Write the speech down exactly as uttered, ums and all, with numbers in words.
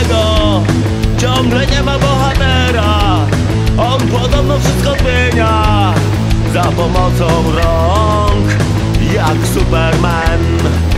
niego ciągle nie ma bohatera. On podobno wszystko zmienia za pomocą rąk, jak Superman.